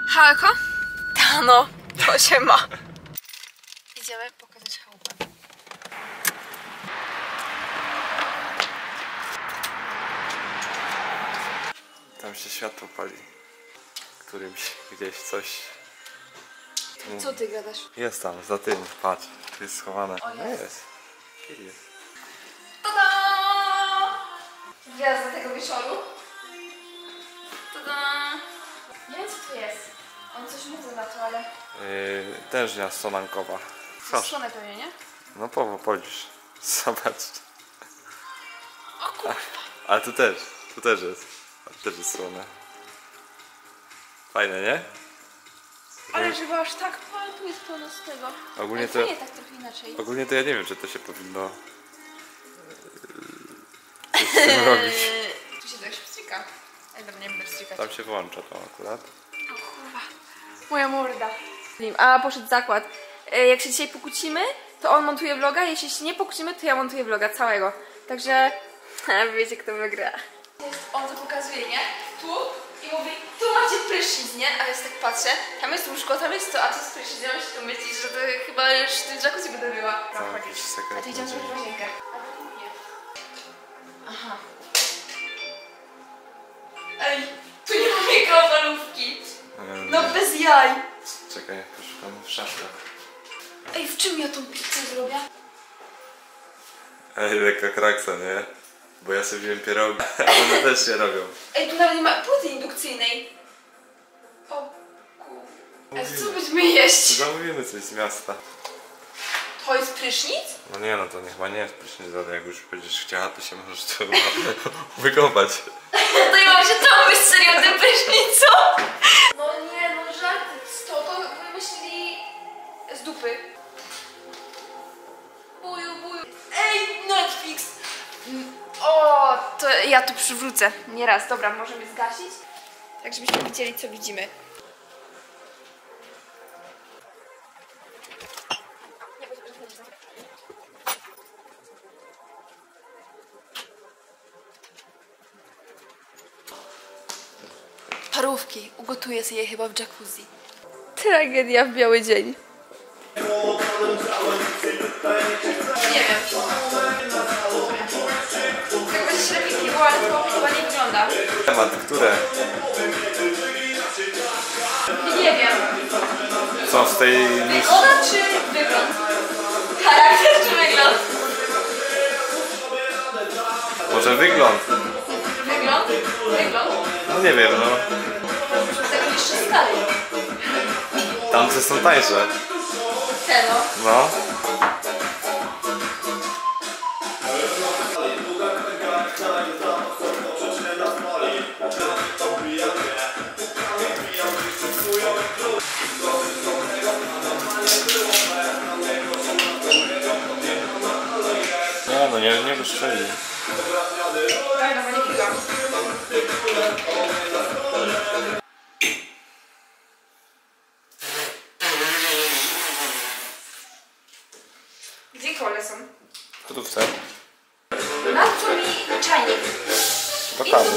Halko? No, to się ma. Idziemy pokazać chałupę. Tam się światło pali. Którymś gdzieś coś... Co ty gadasz? Jest tam, za tym, patrz. Tu jest schowane. No jest. Jest. Tada! Gwiazda tego wieczoru. Tada! Nie wiem co to jest. On coś mówił na to, ale... Tężnia sonankowa. Chodź. Słone pewnie, nie? No policz. Zobacz. O kurwa. Ale tu też jest. A tu też jest słone. Fajne, nie? Ale żeby aż tak tu jest pełno z tego. Ogólnie ale to... fajnie tak trochę inaczej. Ogólnie to ja nie wiem, czy to się powinno... coś z tym robić. Tu się tak pstrzyka. Ej, dobra, nie będę pstrykać. Tam się włącza to akurat. O kurwa. Moja morda. A poszedł zakład. Jak się dzisiaj pokłócimy, to on montuje vloga, jeśli się nie pokłócimy, to ja montuję vloga całego. Także wiecie kto wygra. On to pokazuje, nie? Tu i mówi, tu macie prysznic, nie? A ja tak patrzę, tam jest łóżko, tam jest to, a tu jest prysznic. Ja się tu myślisz, że to chyba już w tym jacuzzi będę była. A tu idziemy sobie w łazienkę. Nie. Aha. Ej, tu nie ma mikrofalówki. No bez jaj. Czekaj, poszukam w szafkach. Ej, w czym ja tą pizzę zrobię? Ej, lekka kraksa, nie? Bo ja sobie wziąłem pierogi, a one też się robią. Ej, tu nawet nie ma płyty indukcyjnej. O Ej, co będziemy jeść? Zamówimy coś z miasta. To jest prysznic? No nie, no to chyba nie jest prysznic, ale jak już będziesz chciała, to się możesz tu wykąpać. To ja mam się tam być serio tym prysznicą. No nie, no żarty. To wymyślili z dupy. Buju. Ej, Netflix! O, to ja tu przywrócę. Nieraz, dobra, możemy zgasić. Tak, żebyśmy widzieli, co widzimy. Parówki. Ugotuję sobie je chyba w jacuzzi. Tragedia w biały dzień. Nie wiem. Jakoś średniki było, ale to chyba nie wygląda. Temat, które? Nie wiem. Co z tej... Wygoda czy wygląd? Charakter czy wygląd? Może wygląd? Wygląd? Wygląd? No nie wiem, no. Tego jeszcze stary. Tamte są tańsze. Te no. No. Nie wystrzeli. Daj, no bo nie chwila. Gdzie kole są? W gotówce. Na co mi czajnik? Do kawy.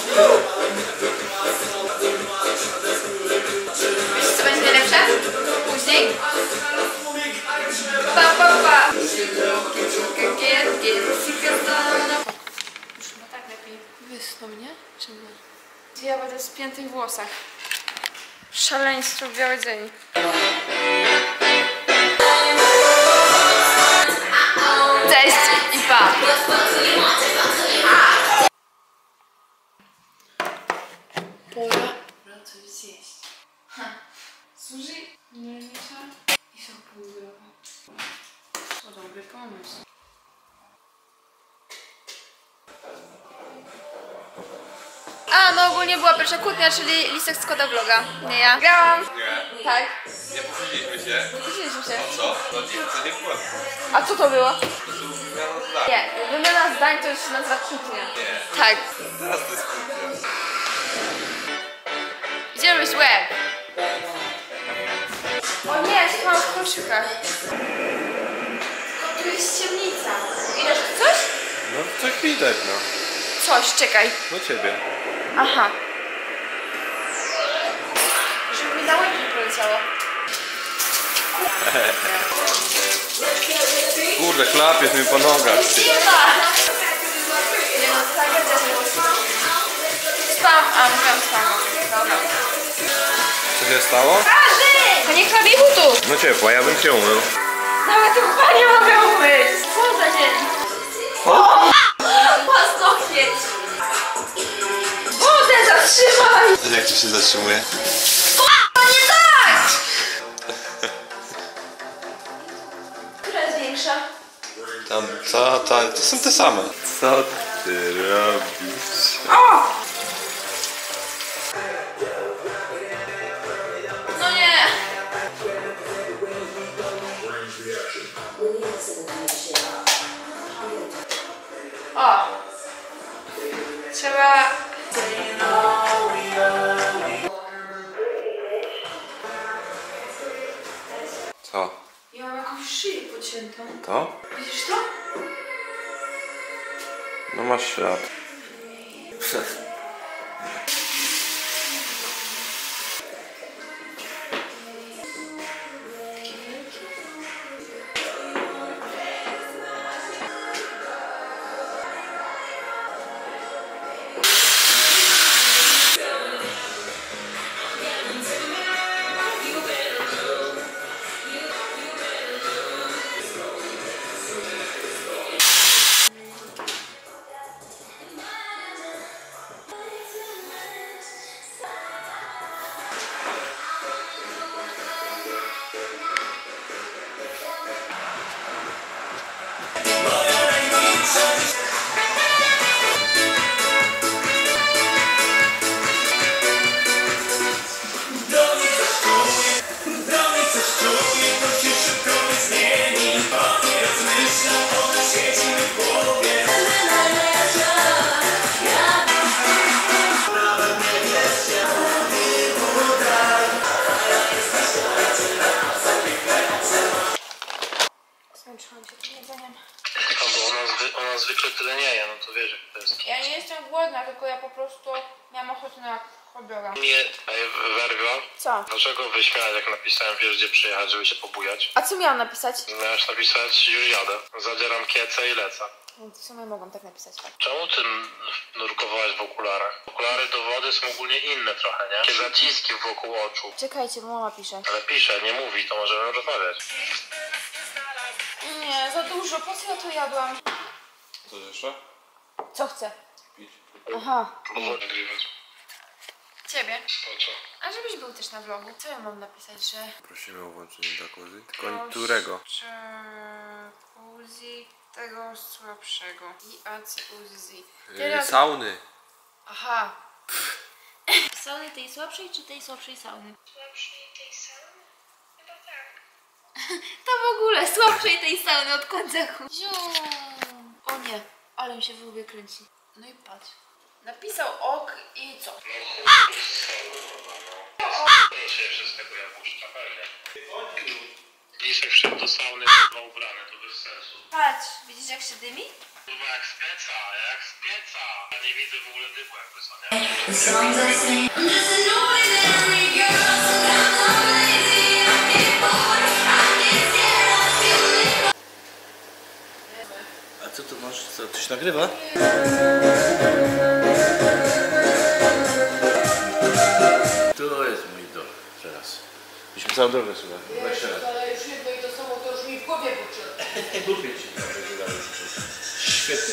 Wiesz co będzie najlepsze? Później? Pa. Już chyba tak lepiej wysnął, nie? Czy nie? Ja będę w spiętych włosach. Szaleństwo w biały dzień. Cześć i pa! Pora coś zjeść. Sushi, mniejsza i sok półgrowy. To dobry pomysł. A, no ogólnie była pierwsza kłótnia, czyli Lisek składa vloga. Nie ja. Grałam. Nie. Tak. Nie pokłóciliśmy się. Pokłóciliśmy się. Co? To nie było. A co to było? Wymiana zdań. Nie, wymiana zdań to już się nazywa kłótnia. Nie. Tak. Teraz to jest kłótnia. Idziemy być łeb. O nie, ja się mam w kolczykach. O, tu jest ciemnica. Widać coś? No coś widać, no. Coś, czekaj. No ciebie. Aha. Żeby leciało. Kurde, chlapiesz mi po nogach. Ty. Nie no, tragedia było. Spam, a mówiłam spam. Dobra. Co się stało? Każdy! To nie chlabi butów! No ciepło, ja bym cię umył. Nawet chyba nie mogę umyć! Co za dzień? O! Pastokieć! Wodę zatrzymaj! Jak to się zatrzymuje? O, nie tak! Która jest większa? Tam, to są te same. Co ty robisz? O! No nie! O! Trzeba... Co? Ja mam jakąś szyję pociętą. To? Widzisz to? No masz ślad. Zmęczyłam się tym jedzeniem. Bo ona zwykle tyle nie je, no to wiesz jak to jest. Ja nie jestem głodna, tylko ja po prostu miałam ochotę na hot doga. Wergo, Co? dlaczego wyśmiałeś jak napisałem wiesz gdzie przyjechać, żeby się pobujać? A co miałam napisać? Miałeś napisać już jadę, zadzieram kiecę i lecę. No, w sumie mogłam tak napisać, tak. Czemu ty nurkowałaś w okularach? Okulary do wody są ogólnie inne trochę, nie? Takie zaciski wokół oczu. Czekajcie, bo mama pisze. Ale pisze, nie mówi, to możemy rozmawiać. Nie, za dużo, po co ja to jadłam? Co jeszcze? Co chcę? Pić. Aha. Powoli nagrywać. Ciebie? Po co? A żebyś był też na vlogu. Co ja mam napisać, że... Prosimy o włączenie jacuzzi. Tylko którego? Jacuzzi tego słabszego. Jacuzzi. Sauny. Aha. Sauny tej słabszej czy tej słabszej sauny? Słabszej tej sauny? Chyba tak. To w ogóle słabszej tej sauny od końca. O nie, ale mi się w łbie kręci. No i patrz. Napisał ok i co? Proszę jeszcze z tego jabłuszka, pewnie. Lisek wszedł do sauny ubrany, to bez sensu. Patrz, widzisz jak się dymi? Kurwa jak z pieca, jak z pieca. Ja nie widzę w ogóle dymu jakby co, nie? A co tu masz? Co, coś nagrywa? To jest mój idol teraz. Myśmy całą drogę słuchali. Jeszcze raz. Ale już jedno i to samo, to już mi w głowie włóczy. Lubię cię. Świetnie.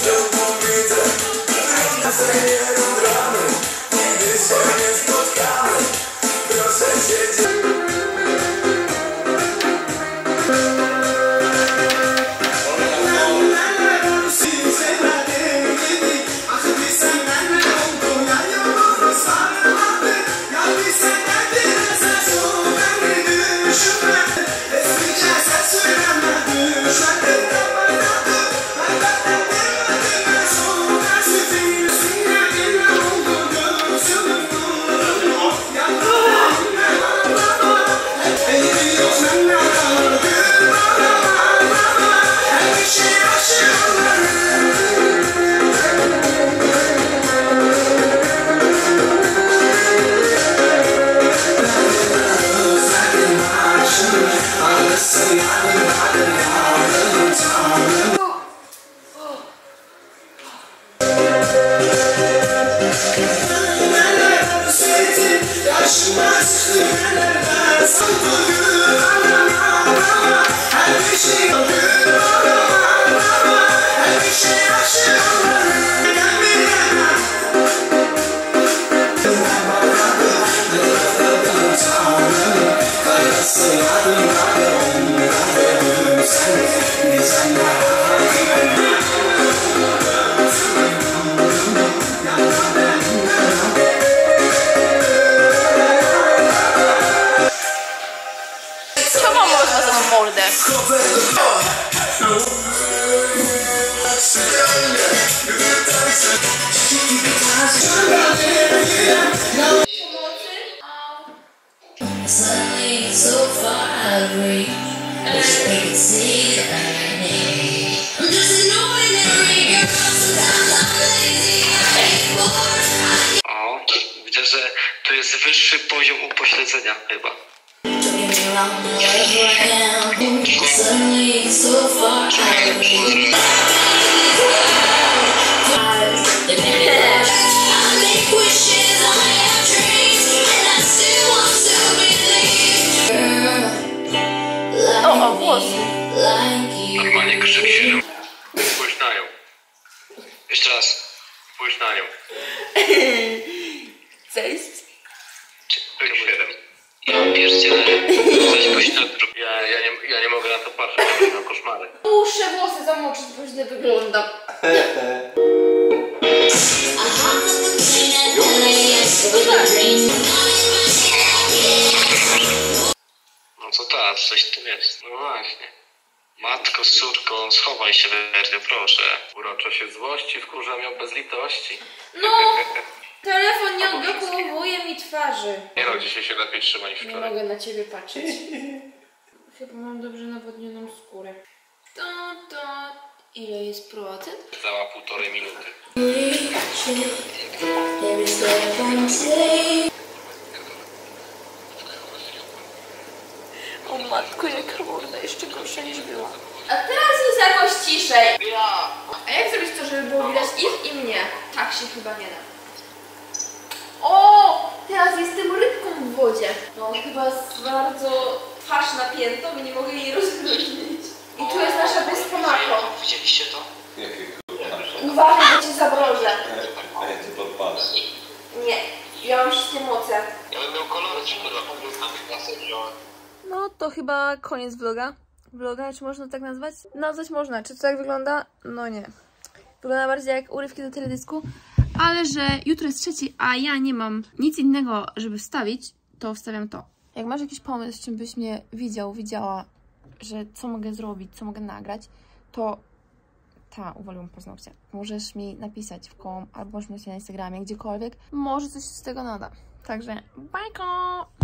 Czemu można za mordę? So far I've reached, I wish they could see that I need. I'm just an ordinary girl, sometimes I'm lazy, I get bored. O, widzę, że tu jest wyższy poziom upośledzenia chyba. Don't get me wrong, wherever I am, suddenly so far I've reached. I make wishes, I have dreams, and I still want to believe. O, włosy. Like you. Normalnie krzyk się. Spójrz na nią. Jeszcze raz. Spójrz na nią. Cześć. 7. Ja pierdzielę. Coś goś na drugą. Ja nie mogę na to patrzeć, ja mam koszmary. Muszę włosy zamoczyć, bo źle wygląda. No co teraz? Coś tu jest. No właśnie. Matko z córką, schowaj się, Werdio, proszę. Uroczo się złości, wkurza ją bez litości. No, telefon nie odblokowuje mi twarzy. Nie no, dzisiaj się lepiej trzyma niż Nie wczoraj. mogę na ciebie patrzeć. Chyba mam dobrze nawodnioną skórę. Ile jest procent? Cała 1,5 minuty. O matko, jaka morda, jeszcze gorsza niż była. A teraz jest jakoś ciszej. A jak zrobić to, żeby było widać ich i mnie? Tak się chyba nie da. O! Teraz jestem rybką w wodzie. No chyba jest bardzo twarz napiętą i nie mogę jej rozluźnić. I tu jest nasza wyspa Mako. Widzieliście to? Jakie kurwa nasze? Uważaj, bo cię zabrożę. A ja cię podpalę. Nie, ja mam wszystkie moce. Ja bym miał kolory, ci kurwa klasę wziąłem. No to chyba koniec vloga. Vloga, czy można tak nazwać? Nazwać można. Czy to tak wygląda? No nie. Wygląda bardziej jak urywki do teledysku. Ale że jutro jest 3, a ja nie mam nic innego, żeby wstawić, to wstawiam to. Jak masz jakiś pomysł, czym byś mnie widziała, że co mogę zrobić, co mogę nagrać, to uwaliłam paznokcie. Możesz mi napisać w kom, albo możesz mi napisać na Instagramie, gdziekolwiek. Może coś z tego nada. Także bajko!